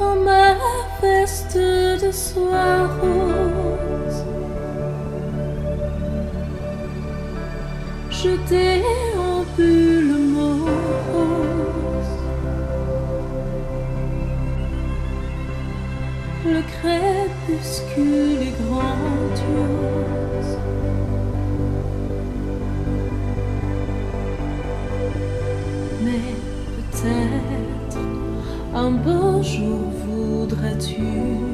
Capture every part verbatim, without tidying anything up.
dans ma veste de soie rose. Je déambule morose. Le crépuscule est grandiose. Mais peut-être un beau jour voudras-tu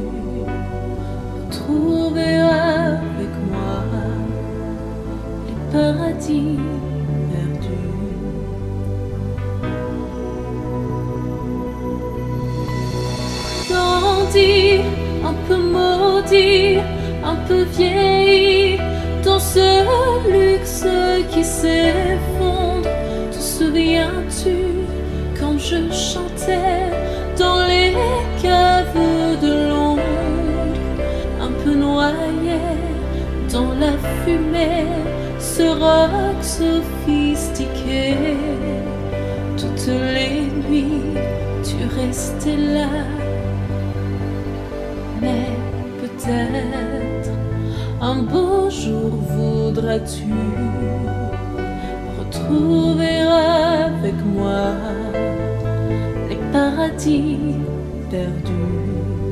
retrouver avec moi les paradis perdus. Dandy, un peu maudit, un peu vieilli, dans ce luxe qui s'effondre. Te souviens-tu quand je chantais dans les caves de Londres, un peu noyé dans la fumée, ce rock sophistiqué? Toutes les nuits tu restais là. Mais peut-être un beau jour voudras-tu retrouver avec moi les paradis perdus.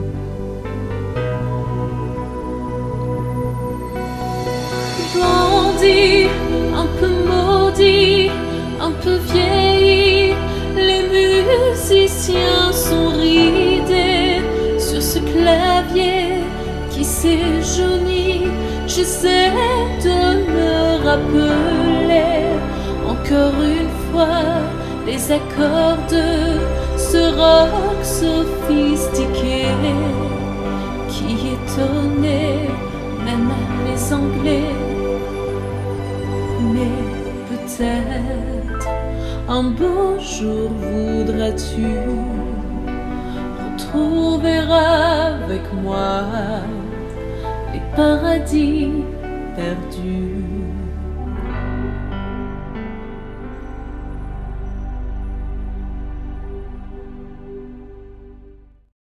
Bandit, un peu maudit, un peu vieilli, les musiciens sont ridés sur ce clavier qui s'est jauni. J'essaie de me rappeler encore une fois les accords de ce rock sophistiqué qui étonnait même les Anglais. Mais peut-être un beau jour voudras-tu retrouver avec moi les paradis perdus.